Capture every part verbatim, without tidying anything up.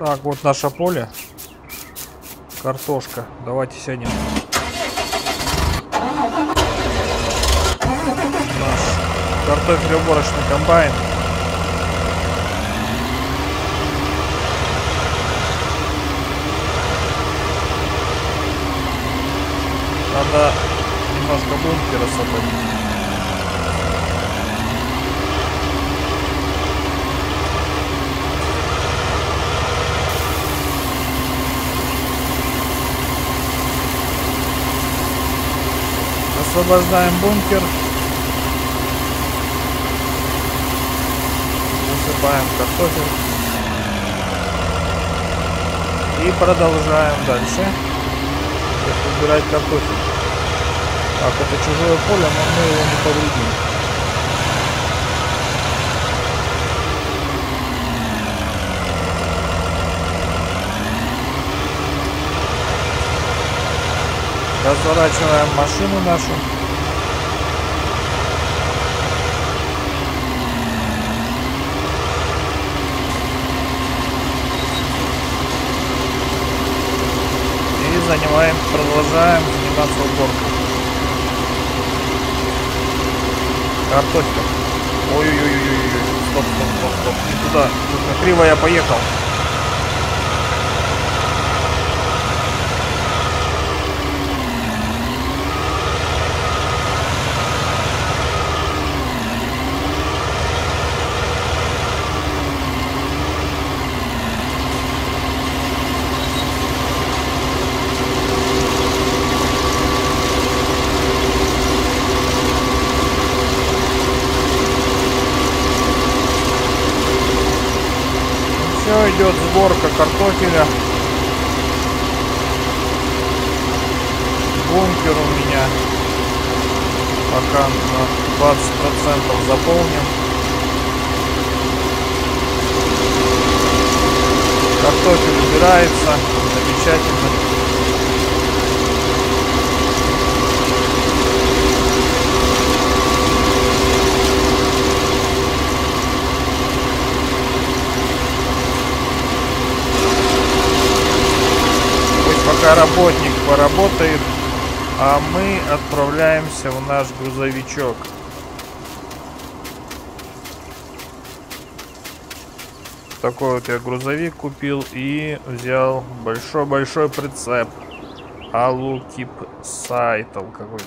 Так, вот наше поле. Картошка. Давайте сядем. Наш картофелеуборочный комбайн. Надо немножко бункер освободить. Освобождаем бункер. Высыпаем картофель. И продолжаем дальше убирать картофель. Так, это чужое поле, но мы его не повредим. Разворачиваем машину нашу. И занимаем, продолжаем заниматься уборкой. Картофель. Ой-ой-ой-ой-ой. Стоп, стоп, стоп, стоп. Не туда. Тут криво я поехал. Все, идет сборка картофеля. Бункер у меня пока на двадцать процентов заполнен. Картофель убирается. Замечательно. Пока работник поработает, а мы отправляемся в наш грузовичок. Такой вот я грузовик купил и взял большой-большой прицеп. Алукип Сайтл какой-то.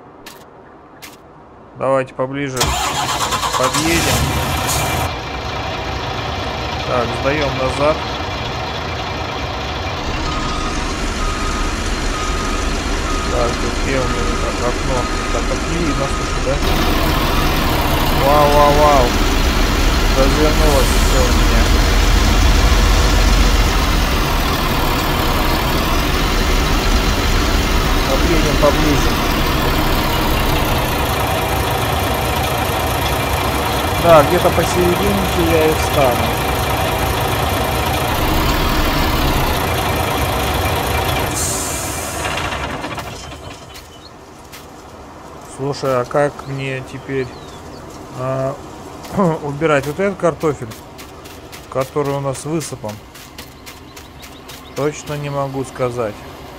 Давайте поближе подъедем. Так, сдаем назад. Так, тут где у меня так, окно? Так, как не видно, слушай, да? Вау, вау, вау. Развернулось все у меня. Подъедем поближе. Да, где-то посерединке я и встану. Слушай, а как мне теперь а, убирать вот этот картофель, который у нас высыпан? Точно не могу сказать.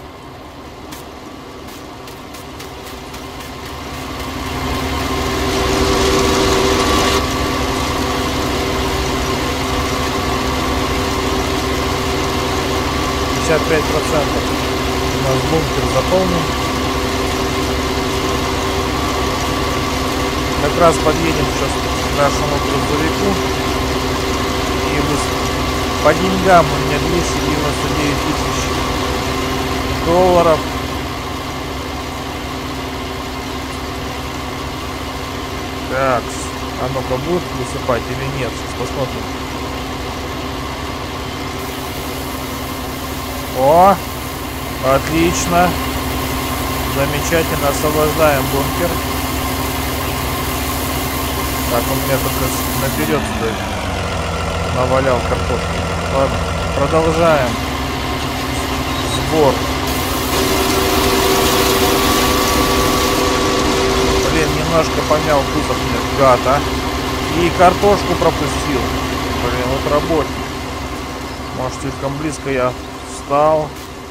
пятьдесят пять процентов у нас бункер заполнен. Как раз подъедем сейчас к нашему грузовику. И по деньгам у меня двести девяносто девять тысяч долларов. Так, а ну-ка будет высыпать или нет? Сейчас посмотрим. О, отлично. Замечательно, освобождаем бункер. Так, он меня только наперед навалял картошку. Ладно, продолжаем сбор. Блин, немножко помял кузов мне, гад, а. И картошку пропустил. Блин, вот работник. Может, слишком близко я встал.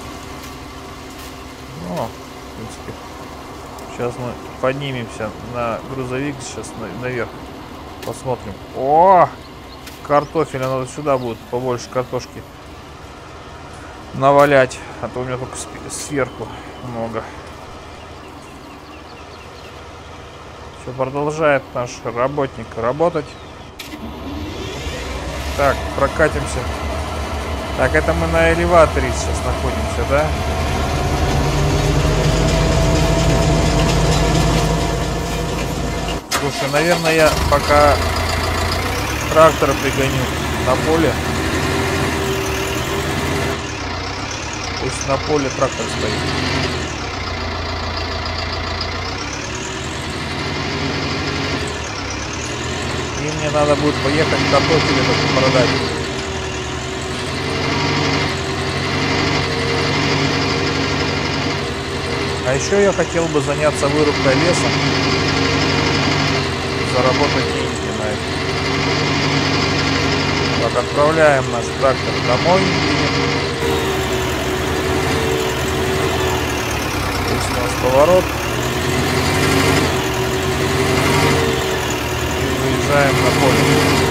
Ну, в принципе. Сейчас мы поднимемся на грузовик. Сейчас наверх. Посмотрим. О! Картофеля надо сюда будет побольше картошки навалять. А то у меня только сверху много. Все, продолжает наш работник работать. Так, прокатимся. Так, это мы на элеваторе сейчас находимся, да? Слушай, наверное, я пока трактор пригоню на поле. Пусть на поле трактор стоит. И мне надо будет поехать картофель этот продать. А еще я хотел бы заняться вырубкой леса. Заработать деньги на это. Так, отправляем наш трактор домой. Здесь у нас поворот. И выезжаем на поле.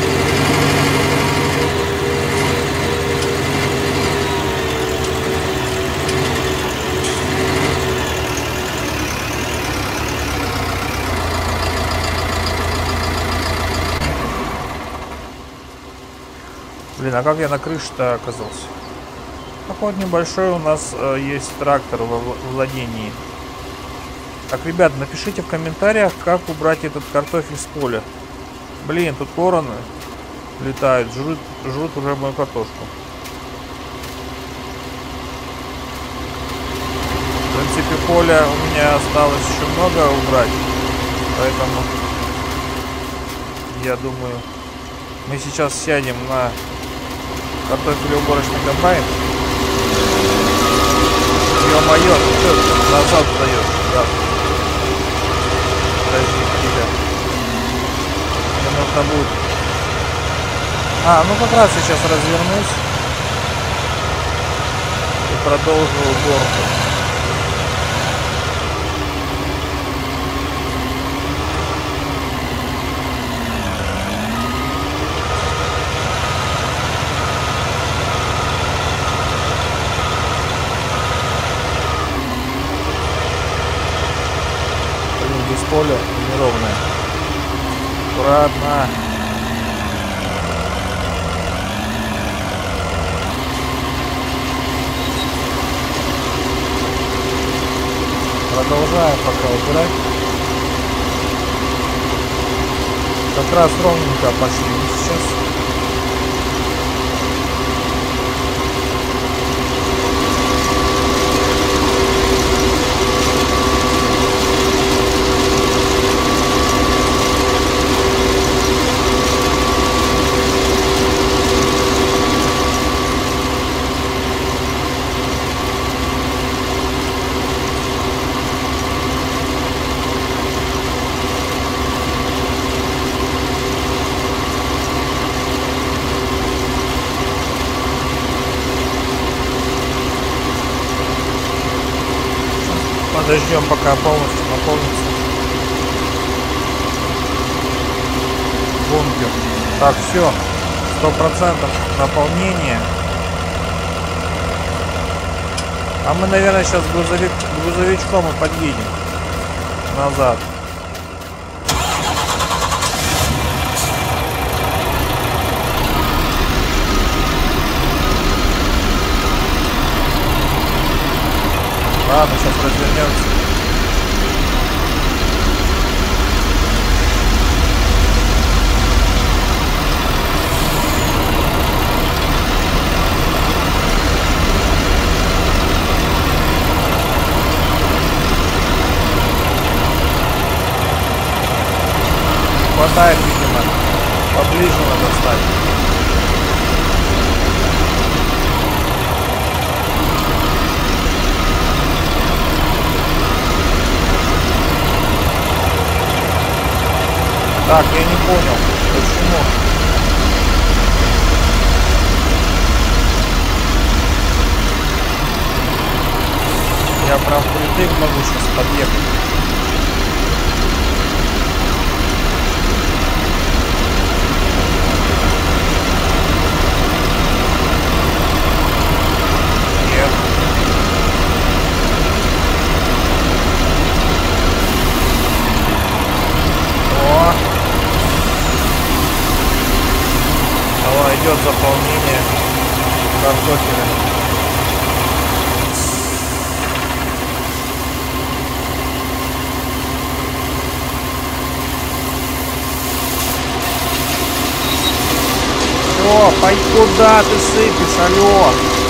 Блин, а как я на крыше-то оказался? Такой небольшой у нас э, есть трактор во владении. Так, ребят, напишите в комментариях, как убрать этот картофель с поля. Блин, тут вороны летают, жрут, жрут уже мою картошку. В принципе, поля у меня осталось еще много убрать. Поэтому я думаю, мы сейчас сядем на картофелеуборочный комбайн. Ё-моё, ты назад даешь, да. Подожди, тебя. Мне нужно будет. А, ну как раз сейчас развернусь и продолжу уборку. Поле неровное. Аккуратно. Продолжаем пока убирать. Как раз ровненько пошли сейчас. Подождем, пока полностью наполнится бункер. Так, все, сто процентов наполнение. А мы, наверное, сейчас грузовик, грузовичком и подъедем назад. Ладно, сейчас развернемся. Хватает, видимо. Поближе надо стать. Так, я не понял, почему. Я прям впритык могу сейчас подъехать. Нет. О! Давай, идет заполнение картофеля. О, пой, куда ты сыпешь, алло?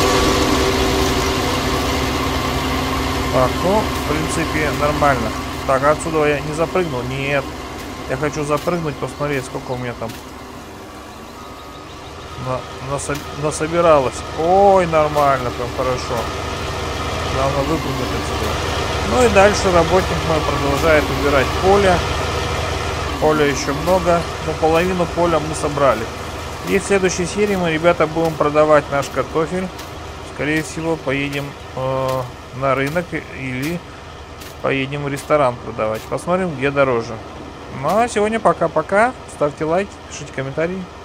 Так, ну, в принципе, нормально. Так, отсюда я не запрыгнул? Нет. Я хочу запрыгнуть, посмотреть, сколько у меня там на, насо, насобиралось. Ой, нормально, прям хорошо. Главное выпрыгнуть отсюда. Ну и дальше работник мой продолжает убирать поле. Поля еще много, но половину поля мы собрали. И в следующей серии мы, ребята, будем продавать наш картофель. Скорее всего, поедем э, на рынок или поедем в ресторан продавать. Посмотрим, где дороже. Ну а сегодня пока-пока. Ставьте лайк, пишите комментарии.